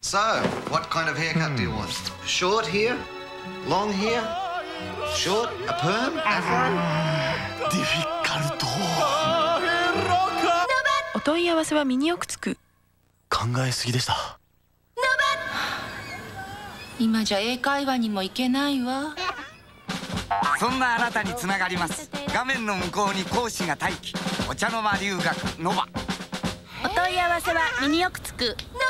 So, what kind of haircut do you want? Short hair? Long hair? Short? A perm? Afro? ディフィカルト。 お問い合わせはミニオクつく。 考えすぎでした。 今じゃ英会話にも行けないわ。 そんなあなたにつながります。画面の向こうに講師が待機。お茶の間留学ノバ。 お問い合わせはミニオクつく。